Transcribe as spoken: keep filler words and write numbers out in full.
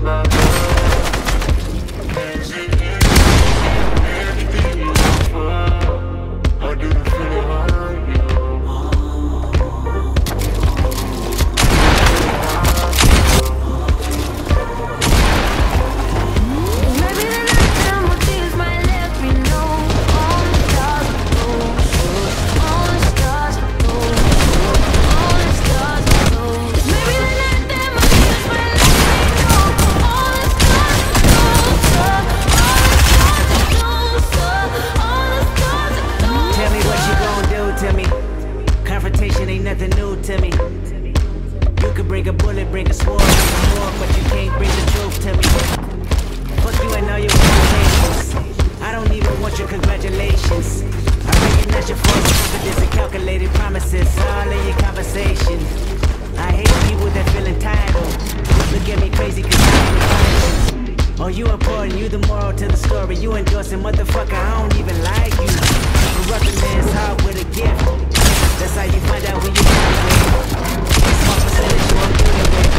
about love? Is it anything you want for? Or do you feel it hurt you? Ain't nothing new to me. You could bring a bullet, bring a sword, bring a sword, but you can't bring the truth to me. Fuck you and all your reputations. I don't even want your congratulations. I recognize your false confidence and calculated promises all in your conversation. I hate people that feel entitled. Look at me crazy cause I'm entitled. Oh, you important, you the moral to the story. You endorsing, motherfucker, I don't even like you. Corrupting man's heart with a gift. That's how you find out who you got with. Small percentage you won't do it with.